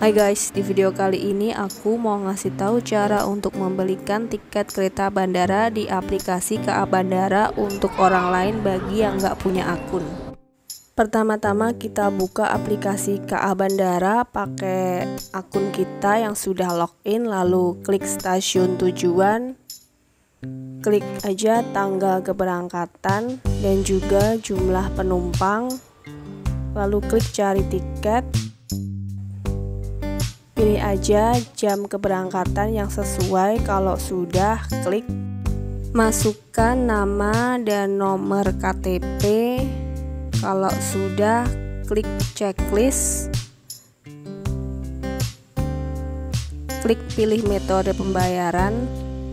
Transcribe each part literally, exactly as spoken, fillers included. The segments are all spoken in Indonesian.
Hai guys, di video kali ini aku mau ngasih tahu cara untuk membelikan tiket kereta bandara di aplikasi K A Bandara untuk orang lain bagi yang nggak punya akun. Pertama-tama kita buka aplikasi K A Bandara pakai akun kita yang sudah login, lalu klik stasiun tujuan, klik aja tanggal keberangkatan dan juga jumlah penumpang, lalu klik cari tiket. Pilih aja jam keberangkatan yang sesuai. Kalau sudah, klik masukkan nama dan nomor K T P. Kalau sudah, klik checklist. Klik pilih metode pembayaran.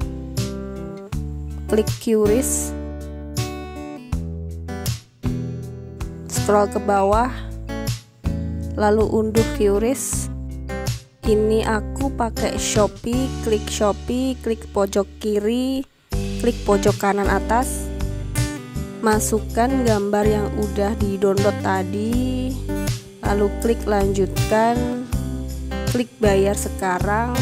Klik Q R I S. Scroll ke bawah, lalu unduh Q R I S. Ini aku pakai Shopee, klik Shopee, klik pojok kiri, klik pojok kanan atas, masukkan gambar yang udah di download tadi, lalu klik lanjutkan, klik bayar sekarang,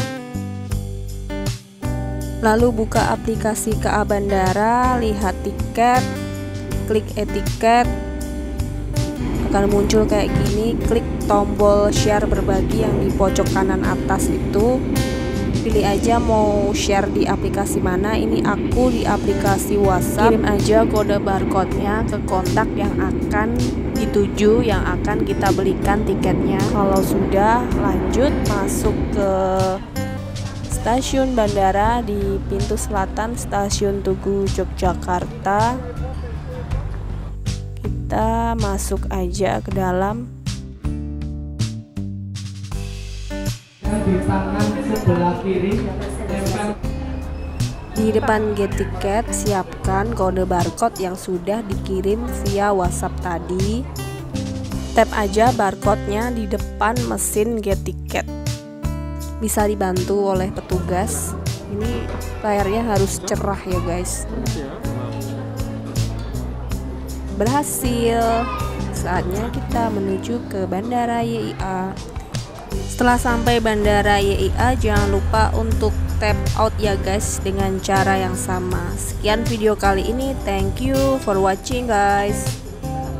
lalu buka aplikasi K A Bandara, lihat tiket, klik e-tiket, akan muncul kayak gini. Klik tombol share berbagi yang di pojok kanan atas itu, pilih aja mau share di aplikasi mana. Ini aku di aplikasi WhatsApp. Kirim aja kode barcode-nya ke kontak yang akan dituju, yang akan kita belikan tiketnya. Kalau sudah, lanjut masuk ke stasiun bandara di pintu selatan Stasiun Tugu Yogyakarta. Kita masuk aja ke dalam. Di tangan sebelah kiri tempel. Di depan gate tiket, siapkan kode barcode yang sudah dikirim via WhatsApp tadi. Tap aja barcode-nya di depan mesin gate tiket. Bisa dibantu oleh petugas. Ini layarnya harus cerah ya guys. Berhasil. Saatnya kita menuju ke Bandara Y I A. Setelah sampai Bandara Y I A, jangan lupa untuk tap out ya guys dengan cara yang sama. Sekian video kali ini, thank you for watching guys.